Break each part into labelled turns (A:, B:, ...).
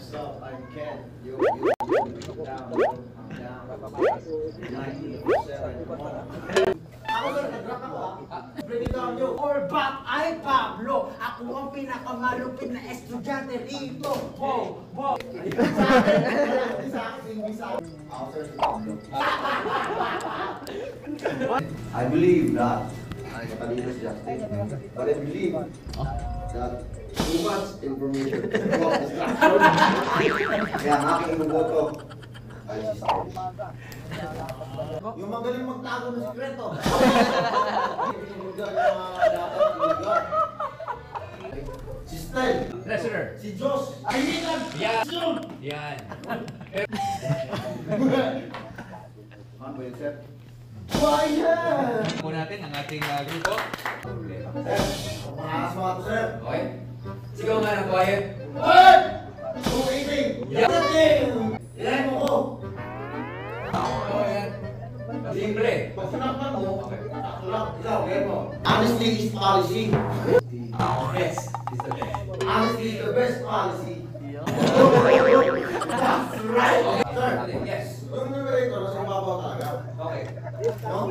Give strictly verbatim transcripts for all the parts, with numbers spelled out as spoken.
A: What's up? I'm Ken. You, you, you, down, down, ninety percent. Ako sir, nag-rock ako ah. Break it down nyo.
B: Or back ay Pablo. Ako ang pinakamalupit na estudyante rito. Bo, bo.
A: Sa akin, sa akin, sa akin. Ako sir, si Pablo. I believe that, ay, kanina si Justin, but I believe that too much information about distraction. Kaya ang aking inuboto ay si Style. Yung magaling magtago ng sikreto. Si Style.
C: Treasurer.
A: Si Josh. Ayun!
C: Yan. Yan.
A: Man, ba yun, sir? Quiet!
C: Ako natin ang ating uh, grupo.
A: Sir, pangalas mga to, sir.
C: Okay. Sigaw nga ng quiet.
A: One! Two eighty!
C: Yeah.
A: Ilan mo ko?
C: Oh, yan. Simple.
A: Pag sinakpan mo, sakto lang. Ikaw, kaya mo. Honesty is policy.
C: Best is the best.
A: Honesty is the best policy. That's right! Sir,
C: Yes.
A: yung numerator, nasa babaw talaga.
C: Okay.
A: No?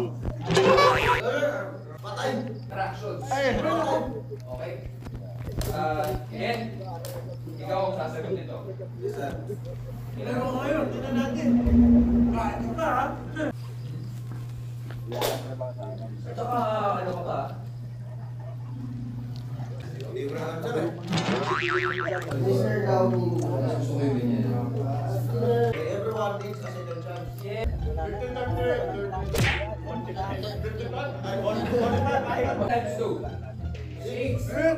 A: Patay!
C: Fractions.
A: Patay!
C: Okay. Uh, Ken, ikaw ang sasagot nito.
A: Yes, sir.
B: Ilan mo ngayon? Tignan natin. Kahit ka ha?
C: At saka, ano ka ba?
A: Hindi ko na alam, sir. Mister Gawin.
C: Susuyuin niya.
A: Everyone needs a second chance.
C: Yeah. Times two. Six.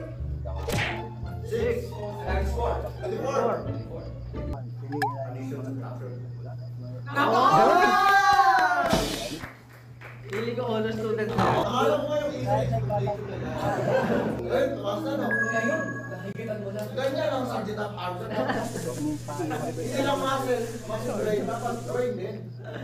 A: Six.
C: Times four.
A: Twenty-four.
B: Nako! Pili ko honor student na.
A: Akala ko yung easy. Ngayon, tumas na, no?
C: Ngayon, nahigitan mo na.
A: Ganyan ang subject of arms. Hindi lang muscle, muscle brain. Dapat brain din.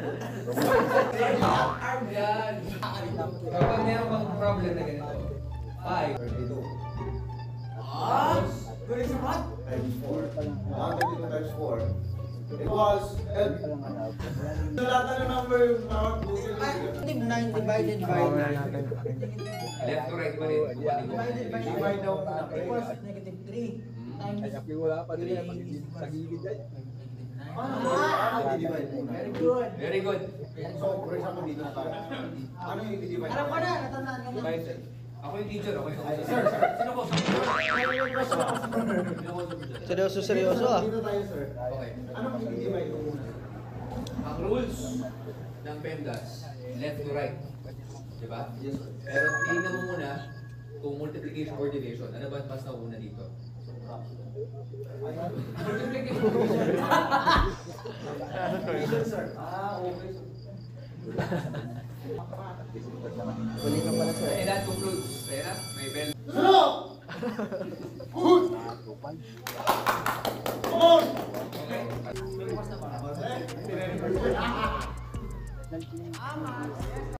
C: Arm yan. Kapag meron kang problem na ganito, five.
A: thirty-two.
B: Ah? Galing sa math?
A: Times four. one thirty-two times four. Equals, L. Lahat na ng number yung mga busil.
B: nine divided by nine.
C: Left to right pa rin.
B: Divided by
A: Divide daw
B: nine
A: na.
B: equals negative three. Times
D: wala pa rin yan, sa gilid yan.
A: Ano? Ano i-divide muna?
B: very good.
C: Very good.
A: So, for example, dito na tayo. Ano yung i-divide?
B: Alam ko na, natandaan ko na.
C: Five. Ako yung teacher, ako yung
A: Ay, sir, sir.
C: Sino ko?
D: Seryoso, seryoso ah.
A: Dito tayo, sir.
C: Okay.
A: Anong i-divide mo muna?
C: Ang rules ng PEMDAS, left to right. Diba?
A: Yes, sir.
C: Pero tingnan mo muna kung multiplication or division. Ano ba mas nauna dito? Multiplication.
A: Division, sir. Ah, okay.
D: Huli ka pala sir.
C: And that concludes. Kaya na, may bell.
A: Sunod! Good! Come on!
C: Okay.
A: Okay.
B: Ama.